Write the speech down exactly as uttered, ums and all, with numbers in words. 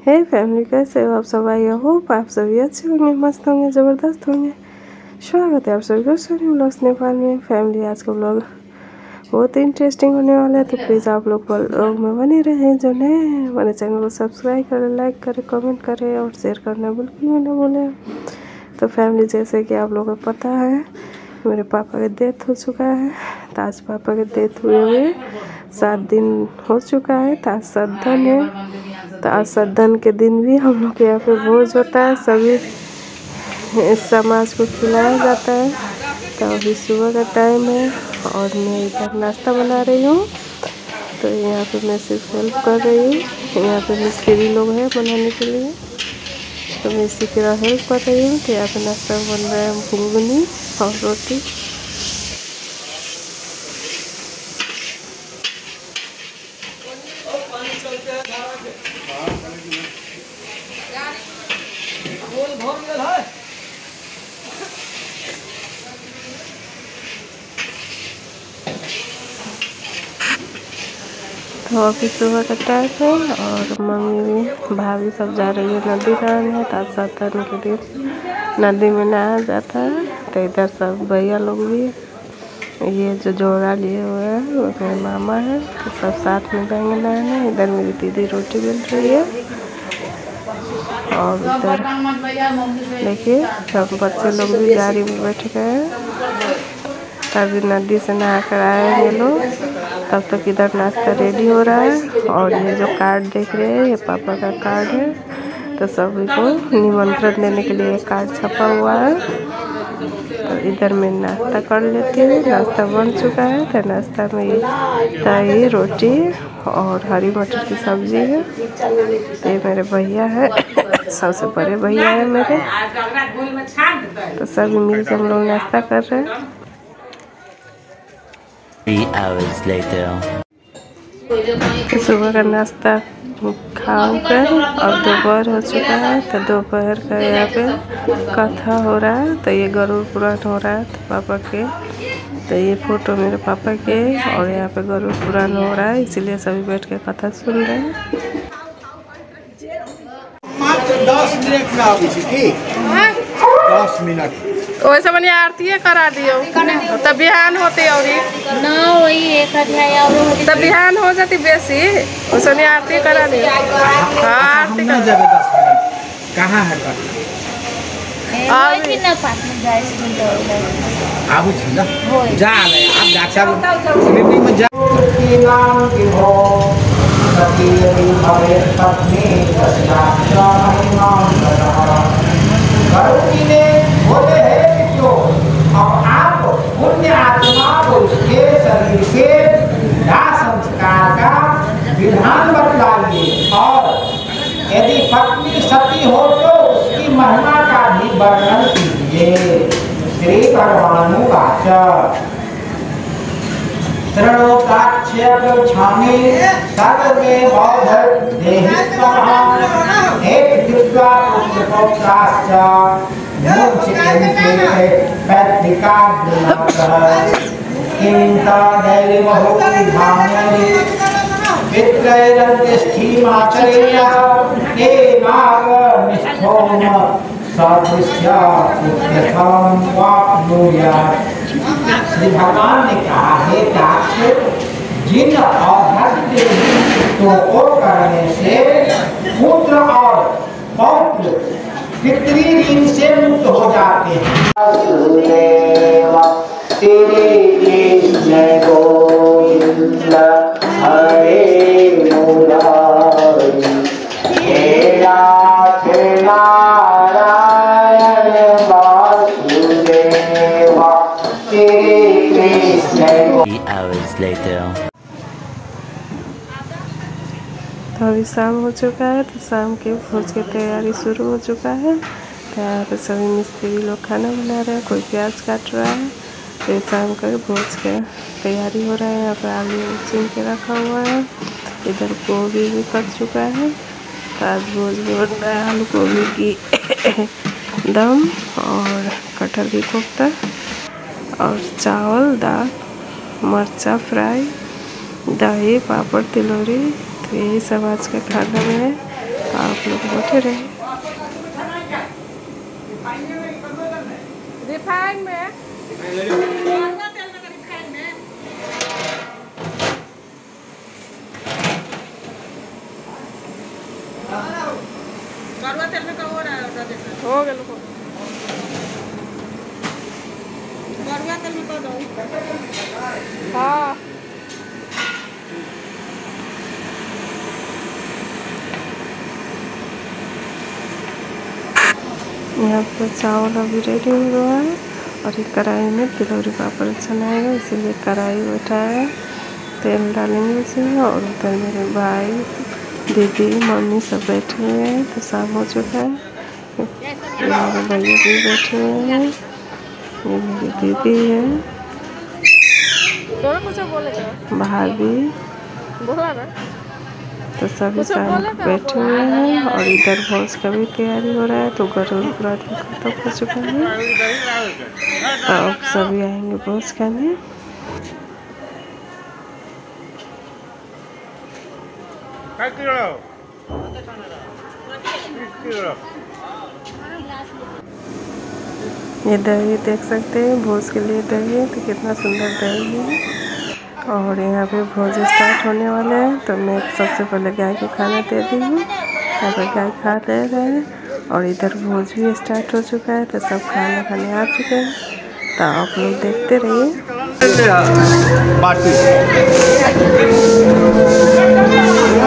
हे family, कैसे हो आप सब? आई होप आप सभी अच्छे होंगे, मस्त होंगे, ज़बरदस्त होंगे। स्वागत है आप सभी को सोनी व्लॉग्स नेपाल में। फैमिली, आज का व्लॉग बहुत इंटरेस्टिंग होने वाला है, तो प्लीज़ आप लोग व्लॉग में बने रहें। जो नए हैं हमारे चैनल को सब्सक्राइब करें, लाइक करें, कमेंट करें और शेयर करना बिल्कुल भी ना भूलें। तो फैमिली, जैसे कि आप लोगों को पता है मेरे पापा का डेथ हो चुका है। तो आज पापा के डेथ हुए हुए सात दिन हो चुका है। तो आज श्रद्धन है। तो आज श्रद्धन के दिन भी हम लोग के यहाँ पे भोज होता है, सभी समाज को खिलाया जाता है। तो अभी सुबह का टाइम है और मैं इधर नाश्ता बना रही हूँ। तो यहाँ पे मैं सिर्फ हेल्प कर रही हूँ। यहाँ पे मिस्त्री लोग हैं बनाने के लिए, तो मैं इसी की तरह हेल्प कर रही हूँ। तो यहाँ पे नाश्ता बन रहा है घुगनी और रोटी। तो अभी सुबह का टाइम है और मम्मी भाभी सब जा रही है नदी नहाने। तो श्रद्धन के दिन नदी में नहाया जाता है। तो इधर सब भैया लोग भी, ये जो जोड़ा लिए हुए हैं वो मेरे मामा है। तो सब साथ में जाएंगे नहाने। इधर मेरी दीदी रोटी बेल रही है और इधर देखिए सब बच्चे लोग भी गाड़ी में बैठ गए हैं। तभी नदी से नहा कर आएंगे लोग, तब तक इधर नाश्ता रेडी हो रहा है। और ये जो कार्ड देख रहे हैं ये पापा का कार्ड है। तो सभी को निमंत्रण देने के लिए कार्ड छपा हुआ है। तो इधर मैं नाश्ता कर लेती हूँ। नाश्ता बन चुका है। तो नाश्ता में दही, रोटी और हरी मटर की सब्जी है। ये मेरे भैया है, सबसे बड़े भैया है मेरे। तो सभी मिलकर हम लोग नाश्ता कर रहे हैं। Three hours later. तो सुबह का नाश्ता खाकर और दोपहर हो चुका है। तो दोपहर का यहाँ पे कथा हो रहा है। तो ये गरुड़ पुराण हो रहा है तो पापा के। तो ये फोटो मेरे पापा के और यहाँ पे गरुड़ पुराण हो रहा है, इसीलिए सभी बैठ के कथा सुन रहे हैं। दस मिनट में आबी छी, दस मिनट वैसे बनी आरती करा दियो, तब बिहान होते और ना वही एक अध्याय और तब बिहान हो जाती बेसी। वैसे आरती करा दियो। हाँ आरती ना जब दस मिनट कहाँ है पटना अभी ना पटना जाए सुन आबू छी ना जा ले आप गाछा मीटिंग में जा की नाम की हो सती भवे पत्नी दशनाथ नाम करा करुणी ने बोले है क्यों अब आप पुण्य आत्मा को उसके शरीर के दाह संस्कार का विधान बतलाइए और यदि पत्नी सती हो तो उसकी महिमा का भी वर्णन कीजिए। श्री भगवान वाच तृणोताक्ष्य प्रछामि सर्वे बौद्ध देहि स्वाहा एक दिव्या पुत्र पौत्राश्च मोक्षयन्ते पैतृका गुणाः किंता दैवहोति धान्यानि वित्रैरन्तिष्ठिमाचरेय ते नाग निष्ठोम सदृश्य पुत्रथं वाप्नुयात्। श्री भगवान ने कहा है कि जिन अधर्म को करने से पुत्र और पौत्र पितृऋण से मुक्त हो जाते हैं। तेरे जय गोविंद हरे मुरारी हे नाथ नारायण वासुदेव तेरे कृष्ण। Three hours later. तो अभी शाम हो चुका है। तो शाम के भोज की तैयारी शुरू हो चुका है। तो यहाँ पे सभी मिस्त्री लोग खाना बना रहे हैं, कोई प्याज काट रहा है। तो ये शाम का भोज का तैयारी हो रहा है। यहाँ पे आलू छीन के रखा हुआ है, इधर गोभी भी कट चुका है। तो आज भोज में बन रहा है आलू गोभी की दम और कटहल की कोफ्ता और चावल, दाल, मरचा फ्राई, दही, पापड़, तिलौरी। तो यही सब आज का खाना में है। आप लोग बैठे रहे। रिफाइन में हो गया हाँ यहाँ पर चावल अभी रेडी हुआ है और एक कढ़ाई में तिलौरी पापड़ छनाएगा, इसीलिए कढ़ाई बैठा है। तेल डालेंगे इसमें और उधर मेरे भाई दीदी मम्मी सब बैठे हुए हैं। तो शाम हो चुका है, मेरे भैया भी बैठे हुए हैं, ये मेरी दीदी है, भाभी बोला ना। तो सभी साथ बैठे हुए हैं और इधर भोज का भी तैयारी हो रहा है। तो गरुड़ पूरा खत्म हो चुका है, तो अब सभी आएंगे भोज खाने। ये दही देख सकते हैं, भोज के लिए दही है, तो कितना सुंदर दही है। और यहाँ पे भोज स्टार्ट होने वाले हैं। तो मैं सबसे पहले गाय को खाना दे दी हूँ, यहाँ पर गाय खा ले रहे हैं और इधर भोज भी स्टार्ट हो चुका है। तो सब खाना खाने आ चुके हैं, तो आप लोग देखते रहिए।